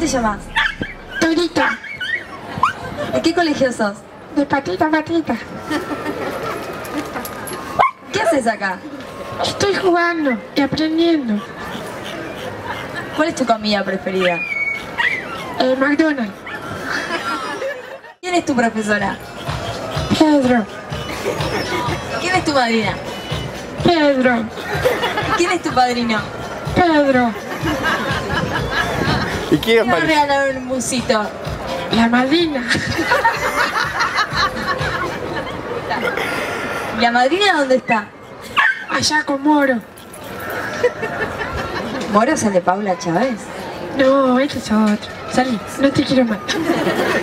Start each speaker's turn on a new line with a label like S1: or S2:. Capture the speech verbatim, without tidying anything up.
S1: llamas?
S2: Torita.
S1: ¿De qué colegio sos?
S2: De patita a patita.
S1: ¿Qué haces acá?
S2: Estoy jugando y aprendiendo.
S1: ¿Cuál es tu comida preferida?
S2: El McDonald's.
S1: ¿Quién es tu profesora?
S2: Pedro.
S1: ¿Quién es tu madrina?
S2: Pedro.
S1: ¿Quién es tu padrino?
S2: Pedro.
S3: ¿Y quién
S1: ¿Quién va a
S3: apareció?
S1: regalar un busito?
S2: La madrina.
S1: ¿Y la madrina dónde está?
S2: Allá con Moro.
S1: ¿Moro es el de Paula Chávez?
S2: No, este es otro. Salí, no te quiero más.